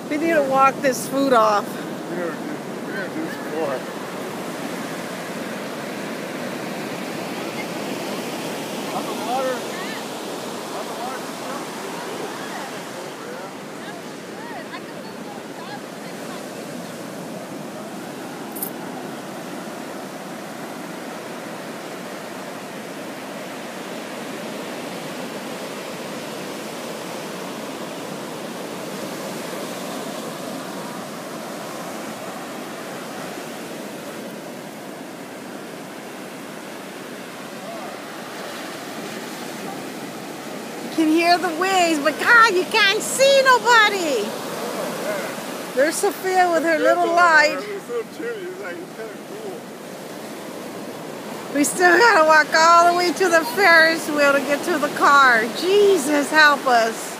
We need to walk this food off. We're gonna do some more. On the water. On the water. You can hear the waves, but God, you can't see nobody. Oh, There's Sophia with her little light. It's so chilly. It's like, it's kind of cool. We still gotta walk all the way to the Ferris wheel to get to the car. Jesus, help us.